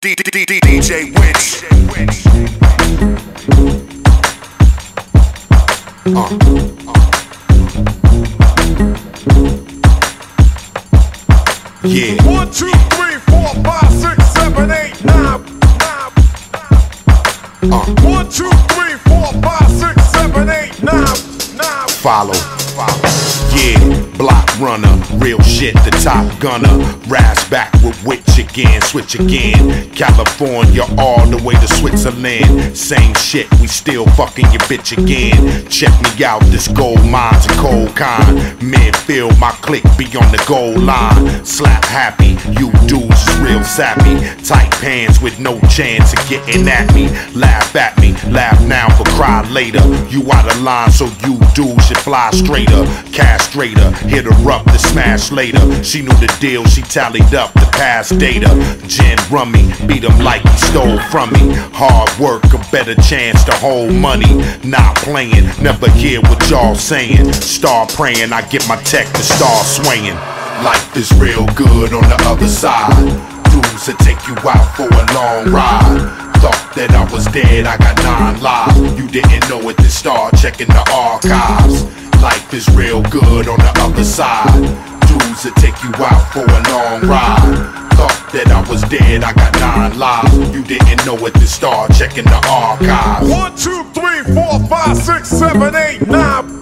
DJ Wich. Yeah. 1, 2, 3, 4, 5, 6, 7, 8, 9. 1, 2, 3, 4, 5, 6, 7, 8, 9. Follow. Yeah, block runner, real shit, the top gunner. Rise back with Wich again, switch again. California all the way to Switzerland. Same shit, we still fucking your bitch again. Check me out, this gold mine's a cold kind. Midfield, my clique be on the goal line. Slap happy, you dudes is real sappy. Tight pants with no chance of getting at me. Laugh at me, laugh now but cry later. You out of line, so you dudes should fly straighter. Castrator, hit her up to smash later. She knew the deal, she tallied up the past data. Gin rummy, beat him like he stole from me. Hard work, a better chance to hold money. Not playing, never hear what y'all saying. Start praying, I get my tech to start swinging. Life is real good on the other side. Dudes that take you out for a long ride. Thought that I was dead, I got 9 lives. You didn't know it, then start checking the archives. Life is real good on the other side. Dudes that take you out for a long ride. Thought that I was dead, I got 9 lives. You didn't know it, then start checking the archives. 1, 2, 3, 4, 5, 6, 7, 8, 9.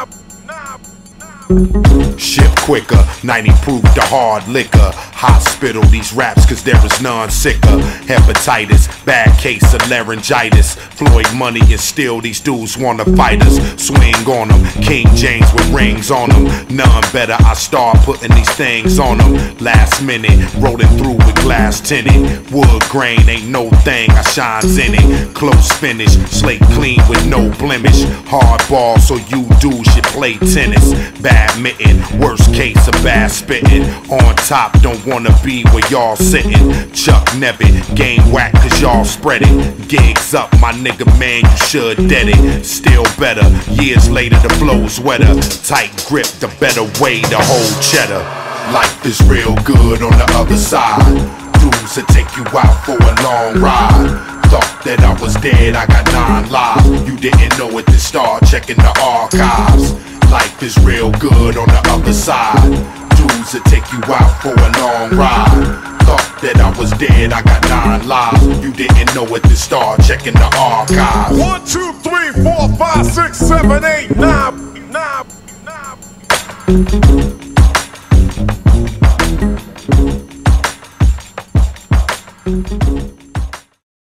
Ship quicker, 90 proof the hard liquor. Hospital these raps cause there is none sicker. Hepatitis, bad case of laryngitis. Floyd money and still these dudes wanna fight us. Swing on them, King James with rings on them. None better, I start putting these things on them. Last minute, rolling through with glass tinted. Wood grain ain't no thing, I shines in it. Close finish, slate clean with no blemish. Hard ball so you dudes should play tennis. Badminton, worst case of bad spitting. On top, don't wanna be where y'all sitting. Chuck Nebbit, game whack cause y'all spread it. Gigs up, my nigga man, you should dead it. Still better, years later the flow's wetter. Tight grip, the better way to hold cheddar. Life is real good on the other side. Dudes that take you out for a long ride. Thought that I was dead, I got 9 lives. You didn't know it, then start checking the archives. Life is real good on the other side. Dudes that take you out for a long ride. Thought that I was dead, I got 9 lives. You didn't know it, then start checking the archives. 1, 2, 3, 4, 5, 6, 7, 8, 9.